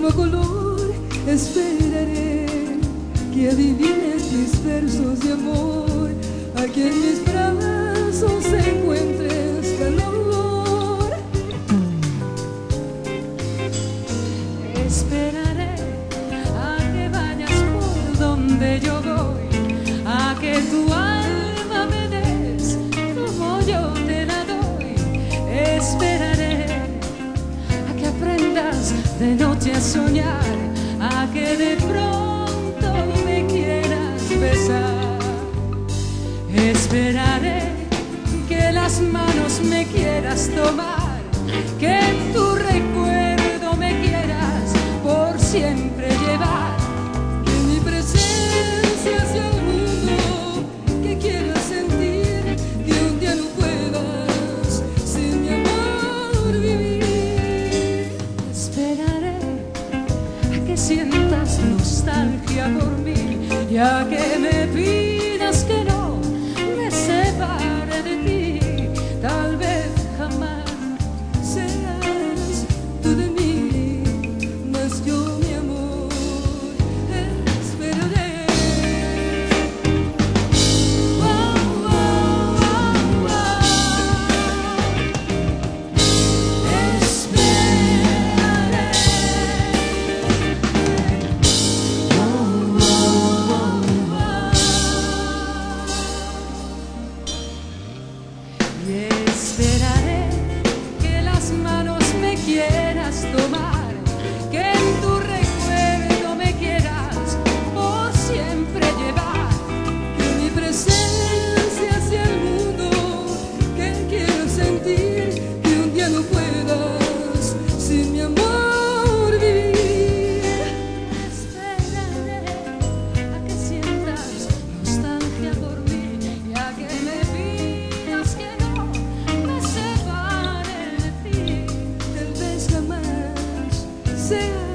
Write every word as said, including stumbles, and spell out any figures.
nuevo color. Esperaré que adivines mis versos de amor, a que en mis brazos encuentres calor. Esperaré a que vayas por donde yo voy, a que tu alma me des como yo te la doy. Esperaré a que aprendas de noche a soñar, a que de pronto me quieras besar. Esperaré que las manos me quieras tomar, que en tu recuerdo me quieras por siempre llevar. Que mi presencia sea el mundo que quieras sentir, que un día no puedas sin mi amor vivir. Esperaré a que sientas nostalgia por mí y a que me pidas que no me separe de ti. Tal vez jamás Serás tú de mí, mas yo mi amor esperaré. Oh, oh, oh, oh. Esperaré. Oh, oh, oh, oh. Y esperaré que las manos me quieras tomar, que en tu recuerdo me quieras por siempre llevar. Que mi presencia sea el mundo que quieras sentir, que un día no puedas sin mi amor vivir. Esperaré a que sientas nostalgia por mí y a que me pidas que no me separe de ti. Tal vez jamás sea